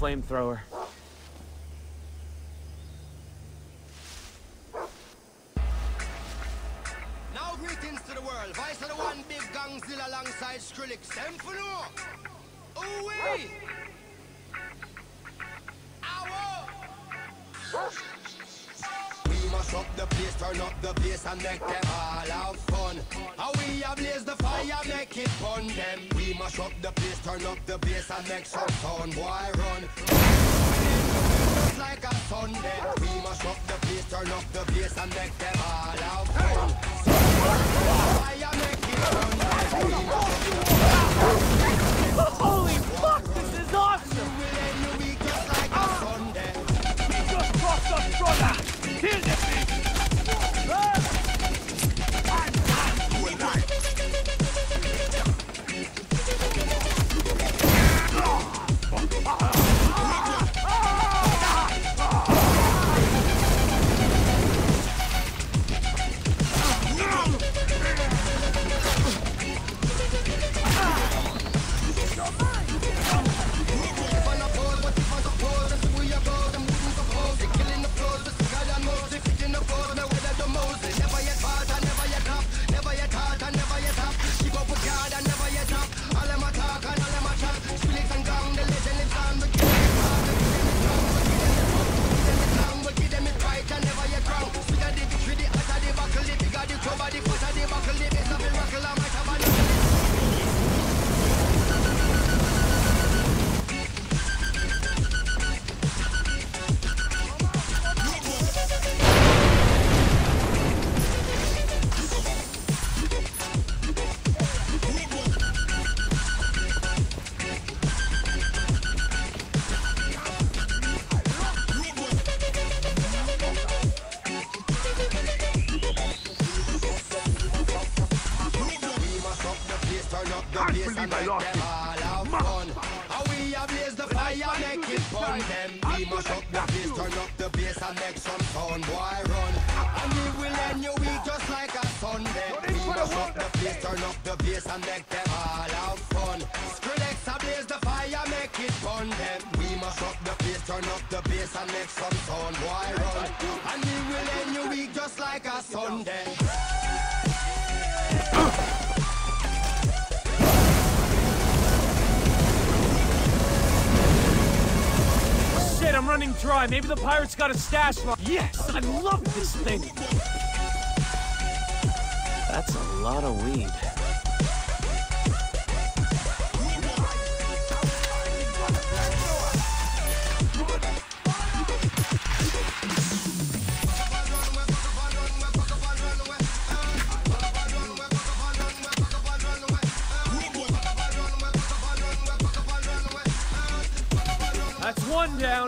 flamethrower. Now greetings to the world. Vice of the one big gangzilla alongside Skrillex. Them for no. Ooh-wee! Ow! We must up the place, turn up the bass and make them all have fun. How we ablaze the fire, make it fun them. We must up the place, turn up the bass and make some sound, boy run. Just like a Sunday. We must up the place, turn up the bass and make them all have fun. Fire, make it fun them. Holy fuck, this is awesome! We will end the week just like a Sunday. We just crossed the brother! Here's the thing! I'm running dry. Maybe the pirates got a stash line. Yes, I love this thing. That's a lot of weed. That's one down.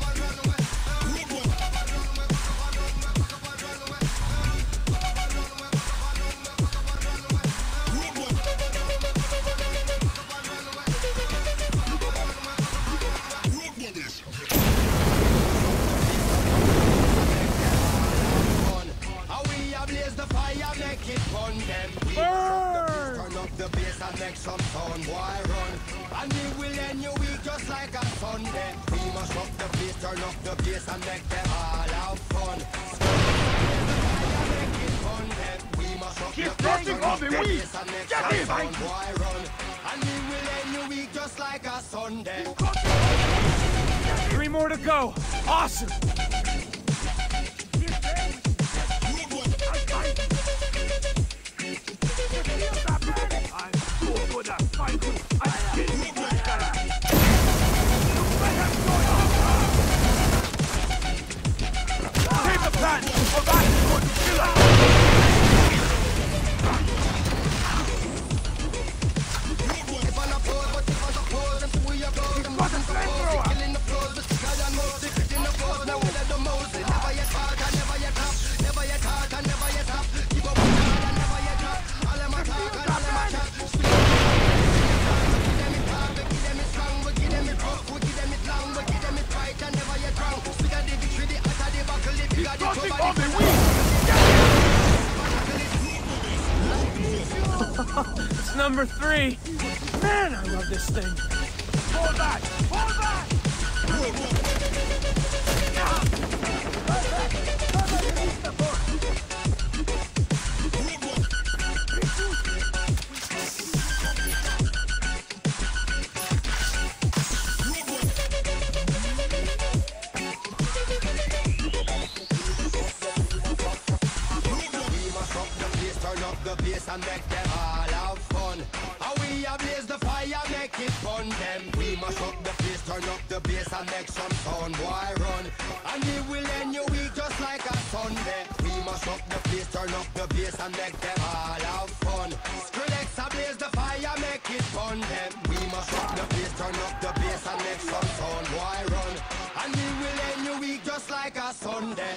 Three more to go. Awesome. It's number 3. Man, I love this thing. Hold back! Hold back! and make them all have fun. How we ablaze the fire, make it fun them. We mash up the place, turn up the bass and make some sound, boy run. And we will end your week just like a Sunday. We mash up the place, turn up the bass and make them all have fun. Skrillex ablaze the fire, make it fun them. We mash up the place, turn up the bass and make some sound, boy run. And we will end your week just like a Sunday.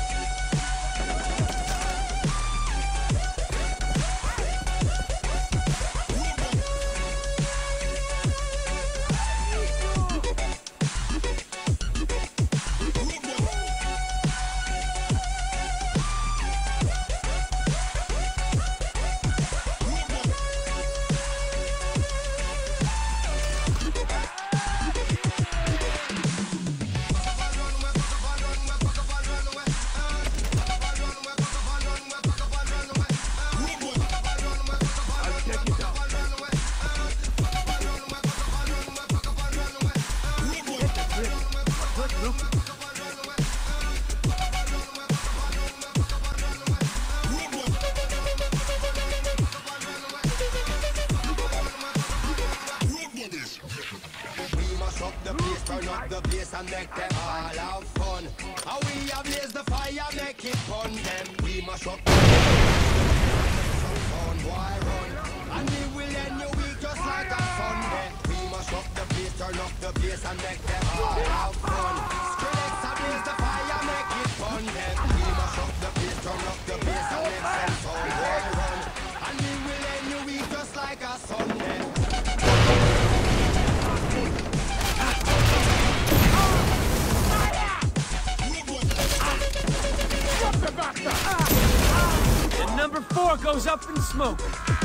And make them all have fun. How we ablaze the fire, make it fun them. We mash up the sound, boy run. And we will end your week just like a Sunday. We mash up the place, turn up the bass and make them all have fun. Skrillex ablaze the fire, make it fun them. We mash up the place, turn up the bass and make some sound, boy run. And we will end your week just like a Sunday. And number 4 goes up in smoke.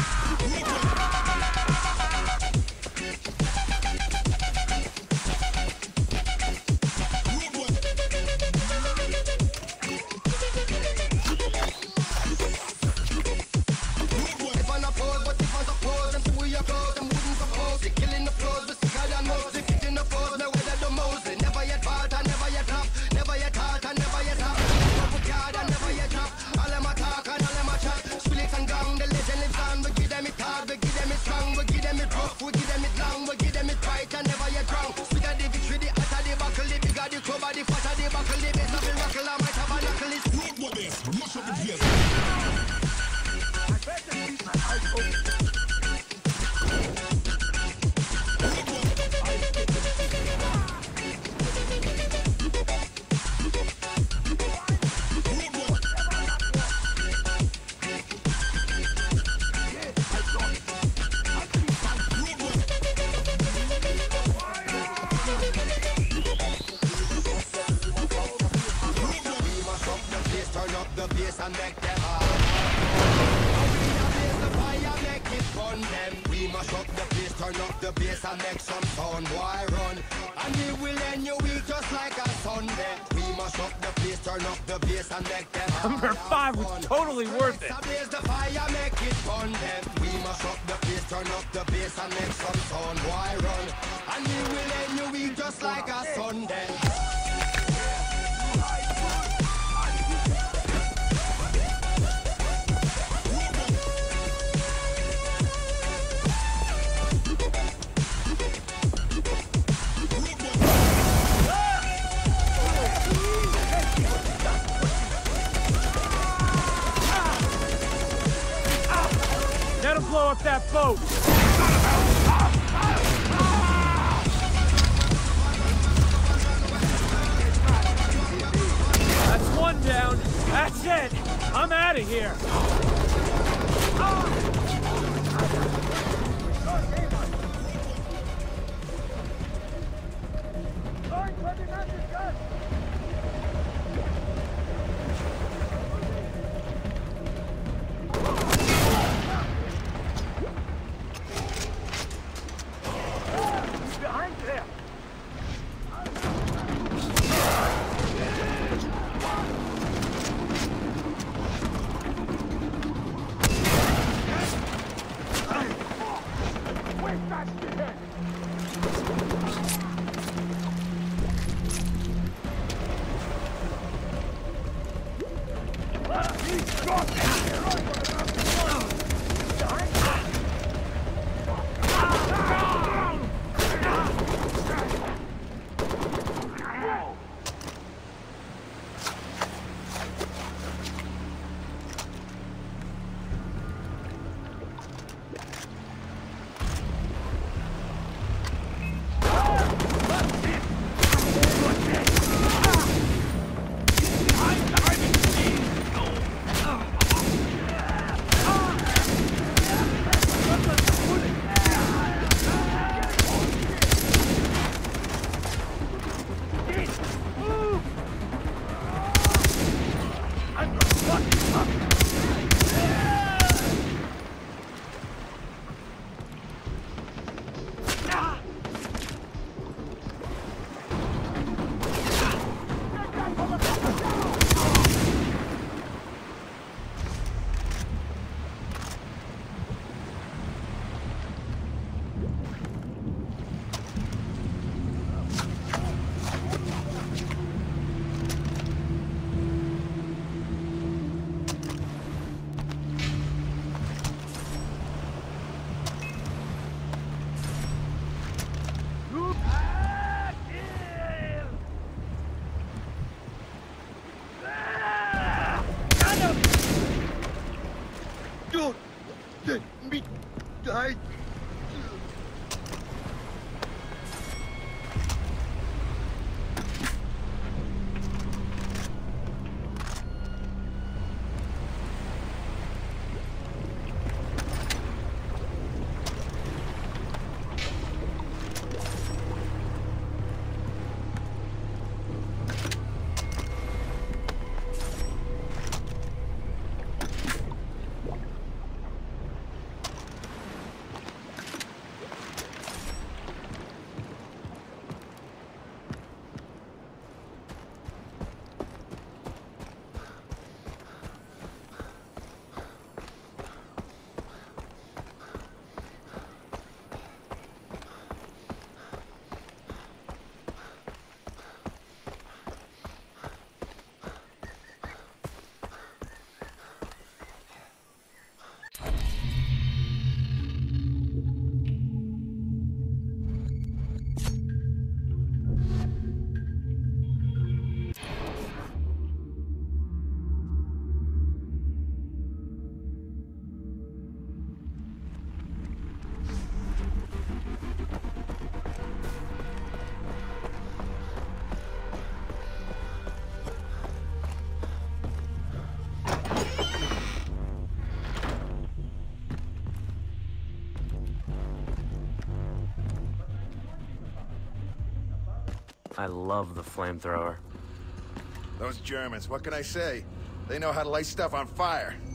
And make them all. We ablaze the fire, make it fun them. We mash up the place, turn up the bass and make some sound, boy run. And we will end your week just like a Sunday. We mash up the place, turn up the bass and make them all. Number 5 was totally worth it. Ablaze the fire, make it fun them. We mash up the place, turn up the bass and make some sound, boy run. And we will end your week just like a Sunday. That'll blow up that boat. That's 1 down. That's it. I'm out of here. I love the flamethrower. Those Germans, what can I say? They know how to light stuff on fire.